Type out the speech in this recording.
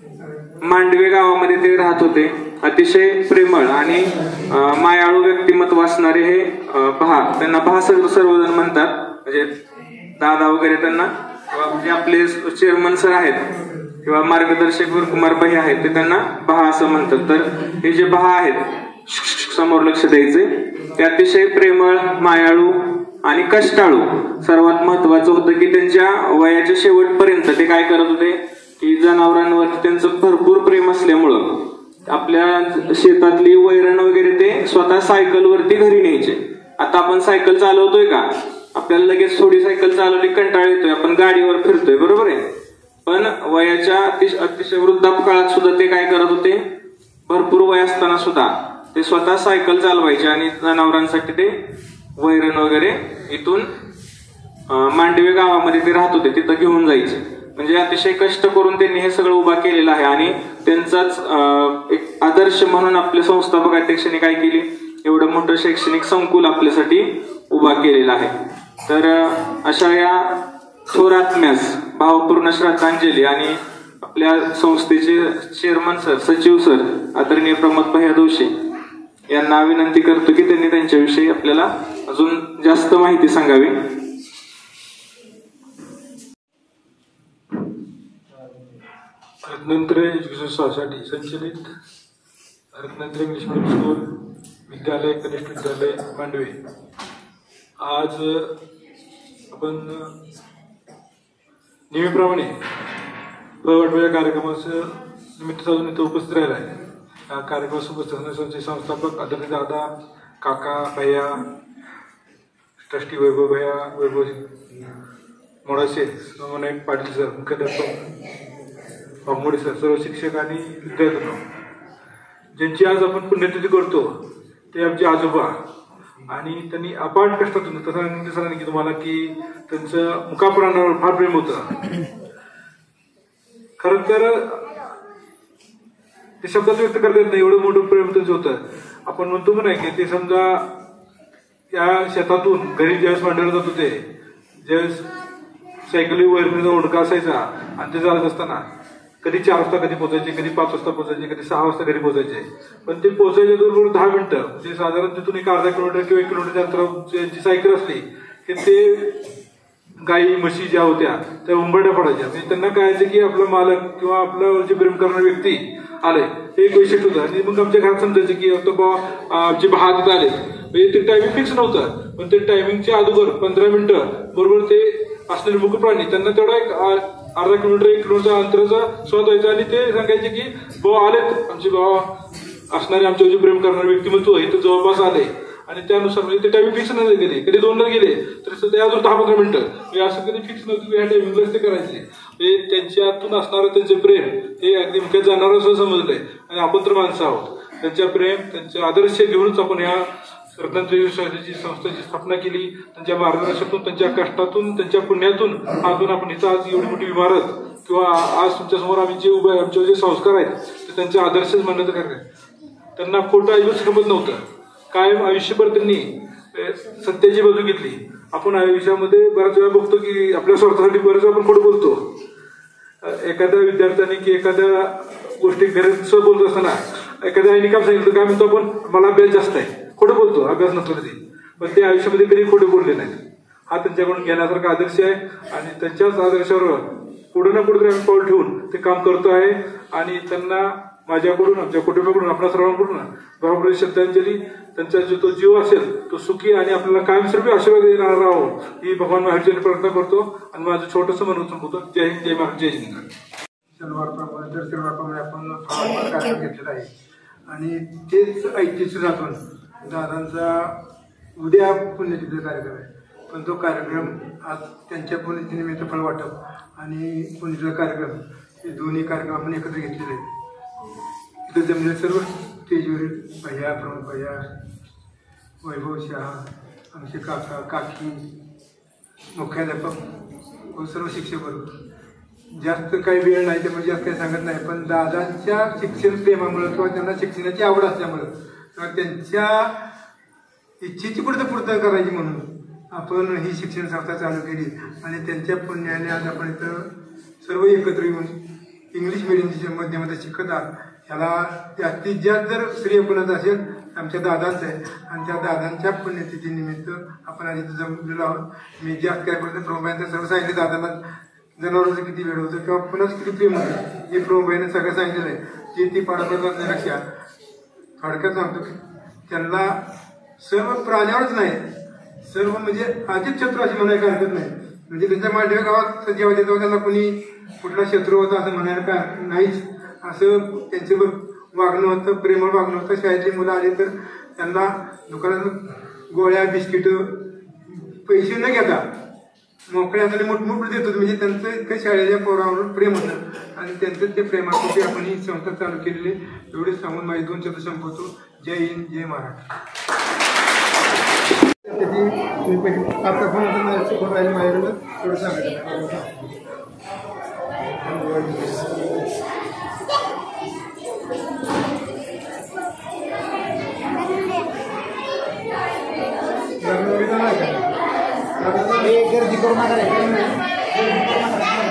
मांडवे गावामध्ये ते राहत होते. अतिशय प्रेमळ आणि मायाळू व्यक्तिमत्व असणारे हे त्यांना भा सर्वजण म्हणतात. म्हणजे दादा वगैरे त्यांना जे आपले चेअरमन सर आहेत किंवा मार्गदर्शक वीरकुमार भाई आहेत ते त्यांना भा असं म्हणतात. तर हे जे भा आहेत समोर लक्ष द्यायचे, ते अतिशय प्रेमळ, मायाळू आणि कष्टाळू. सर्वात महत्वाचं होतं की त्यांच्या वयाच्या शेवटपर्यंत ते काय करत होते की जनावरांवर त्यांचं भरपूर प्रेम असल्यामुळं आपल्या शेतातली वैरण वगैरे ते स्वतः सायकलवरती घरी न्यायचे. आता आपण सायकल चालवतोय का, आपल्याला लगेच थोडी सायकल चालवली कंटाळ येतोय, आपण गाडीवर फिरतोय, बरोबर आहे. पण वयाच्या अतिशय वृद्धापकाळात सुद्धा ते काय करत होते, भरपूर वय असताना सुद्धा ते स्वतः सायकल चालवायचे आणि जनावरांसाठी ते वैरण वगैरे इथून मांडवे गावामध्ये ते राहत होते तिथं घेऊन जायचे. म्हणजे अतिशय कष्ट करून त्यांनी हे सगळं उभा केलेलं आहे आणि त्यांचाच एक आदर्श म्हणून आपल्या संस्थापक अध्यक्षांनी काय केली, एवढं मोठं शैक्षणिक संकुल आपल्यासाठी उभा केलेलं आहे. तर अशा या थोर आत्म्यास भावपूर्ण श्रद्धांजली आणि आपल्या संस्थेचे चेअरमन सर, सचिव सर आदरणीय प्रमोद भैया दोषे यांना विनंती करतो की त्यांनी त्यांच्याविषयी आपल्याला अजून जास्त माहिती सांगावी. रत्नात्रय एज्युकेशन सोसायटी संचलित रत्नात्रय इंग्लिश मीडियम स्कूल विद्यालय कनिष्ठ विद्यालय मांडवे. आज आपण नेहमीप्रमाणे या कार्यक्रमाचं निमित्त साधून इथं उपस्थित राहिला आहे. या कार्यक्रमास उपस्थित असण्याचे संस्थापक आदरणीय दादा, काका, भैया, ट्रस्टी वैभव भैया, वैभव मोडाशे, सोमनाईक पाटील सर, मुख्याध्यापक मोडे सर, सर्व शिक्षक आणि विद्यार्थ्यांनो, ज्यांची आज आपण पुण्यतिथी करतो ते आमचे आजोबा. आणि त्यांनी अपाट कष्टातून तसं सरांनी की तुम्हाला की त्यांचं मुकाप्राणावर फार प्रेम होतं. खरं तर ते शब्दात व्यक्त करता येत नाही, एवढं मोठं प्रेम त्यांचं होतं. आपण म्हणतो म्हणा की ते समजा या शेतातून घरी ज्यावेळेस मांडवलं जात होते, ज्यावेळेस सायकली वैरणीचा ओढका असायचा आणि ते चालत असताना कधी 4 वाजता कधी पोहोचायचे, कधी 5 वाजता पोहोचायचे, कधी 6 वाजता घरी पोहोचायचे. पण ते पोहोचायचे बरोबर 10 मिनिटं, म्हणजे साधारण तिथून एक अर्धा किलोमीटर किंवा 1 किलोमीटर अंतराची सायकल असली की ते गाई म्हशी ज्या होत्या त्या उंबरड्या पडायच्या. म्हणजे त्यांना कळायचं की आपला मालक किंवा आपल्यावर जे प्रेम करणारे व्यक्ती आले हे एक वैशिष्ट्य होतं. आणि मग आमच्या घरात समजायचं की आता बाबा आमचे भात आले, म्हणजे ते टायमिंग फिक्स नव्हतं, पण ते टायमिंगच्या अगोदर 15 मिनिटं बरोबर ते असलेले मुख प्राणी त्यांना तेवढा एक अर्धा किलोमीटर 1 किलोमीटर अंतराचा शोध व्हायचा आणि ते सांगायचे की बाबा आलेत आमचे बाबा असणारे आमच्यावर जे प्रेम करणारे व्यक्तिमत्व इथं जवळपास आले. आणि त्यानुसार म्हणजे ते टायमिंग फिक्स नाही गेले, कधी 2ला गेले तर ते अजून 10-15 मिनिटं, म्हणजे असं कधी फिक्स नव्हतं ह्या टायमिंगलाच ते करायचे. म्हणजे त्यांच्यातून असणारं त्यांचे प्रेम हे अगदी मुख्य जाणारं असं समजलंय. आणि आपण तर माणसं आहोत, त्यांच्या प्रेम त्यांचे आदर्श घेऊनच आपण ह्या रत्नात्रय सोसायटीची संस्थेची स्थापना केली. त्यांच्या मार्गदर्शनातून, त्यांच्या कष्टातून, त्यांच्या पुण्यातून आजून आपण इथं आज एवढी मोठी इमारत किंवा आज तुमच्यासमोर आम्ही जे उभे आमचे जे संस्कार आहेत ते त्यांचे आदर्शच मानण्याचं कार्य. त्यांना खोटं आयुष्य समजत नव्हतं. कायम आयुष्यभर त्यांनी सत्याची बाजू घेतली. आपण आयुष्यामध्ये बऱ्याच वेळा बघतो की आपल्या स्वार्थासाठी बरेच आपण खोटं बोलतो. एखाद्या विद्यार्थ्याने की एखाद्या गोष्टी घरात बोलत असताना एखाद्या आईने काम सांगितलं काय म्हणतो आपण, मला अभ्यास जास्त आहे, खोटं बोलतो अभ्यास नसलं कधी. पण ते आयुष्यामध्ये कधी खोटे बोलले नाही. हा त्यांच्याकडून घेण्यासारखा आदर्श आहे आणि त्यांच्याच आदर्शावर पुढे ना कुठेतरी आम्ही पाऊल ठेवून ते काम करतो आहे. आणि त्यांना माझ्याकडून, आमच्या कुटुंबाकडून, आपल्या सर्वांकडून बरोबर श्रद्धांजली. त्यांचा जो तो जीव असेल तो सुखी आणि आपल्याला कायमस्वरूपी आशीर्वाद देणार राहो ही भगवान महावीरचरणी प्रार्थना करतो. आणि माझं छोटंसं म्हणून संपवतो. जय हिंद, जय महाराज, जय हिंद. शनिवारप्रमाणे आपण कार्यक्रम घेतलेला आहे आणि तेच ऐतिहासिकातून दादांचा उद्या पुण्यतिथीचा कार्यक्रम आहे. पण तो कार्यक्रम आज त्यांच्या पुण्यतिथीनिमित्त फळ वाटप आणि पुण्यतिथीचा कार्यक्रम हे दोन्ही कार्यक्रम आपण एकत्र घेतलेले आहेत. इथं जमलेले सर्व स्टेजवरील भैया, प्रमुख भैया, वैभव शहा, आमचे काका, काकी, मुख्याध्यापक व सर्व शिक्षक वर्ग. जास्त काही वेळ नाही त्यामुळे जास्त काही सांगत नाही. पण दादांच्या शिक्षण प्रेमामुळं किंवा त्यांना शिक्षणाची आवड असल्यामुळं किंवा त्यांच्या इच्छेची कुठं पूर्तता करायची म्हणून आपण ही शिक्षण संस्था चालू केली. आणि त्यांच्या पुण्याने आज आपण इथं सर्व एकत्र येऊन इंग्लिश मिडियमच्या माध्यमातून शिकतात ह्याला जास्तीत जास्त जर श्रेय कुणाचं असेल आमच्या दादांचं आहे आणि त्या दादांच्या पुण्यतिथीनिमित्त आपण आज इथं जमलेलो आहोत। मी जास्त काय करतो प्रभूबाईंचं सर्व सांगितलं दादाला जनावरांचं किती वेळ होतं किंवा पुन्हाच किती प्रेम होतं हे प्रभूबाईनं सगळं सांगितलेलं आहे। जे ती पाडापडतात निरक्षा थोडक्यात सांगतो की त्यांना सर्व प्राण्यावरच नाही सर्व म्हणजे अजित शत्रू अशी म्हणायला हरकत नाही। म्हणजे त्यांच्या मांडव्या गावात जेव्हा जेव्हा त्यांना कोणी कुठला शत्रू होता असं म्हणायला का नाहीच, असं त्यांच्यावर वागणं होतं, प्रेमळ वागणं होतं। शाळेतली मुलं आली तर त्यांना दुकानात गोळ्या बिस्किट पैसे न घेता मोकळ्या हाताने मोठमोठे देत होते। म्हणजे त्यांचं इतकं शाळेच्या पोरावर प्रेम होतं आणि त्यांचं ते प्रेमापोटी आपण ही संस्था चालू केलेली। एवढेच सांगून माझे 2 शब्द संपवतो। जय हिंद, जय महाराष्ट्र। आता फोन राहिले माझ्याकडं थोडं सांगायचं गर्दी करू नका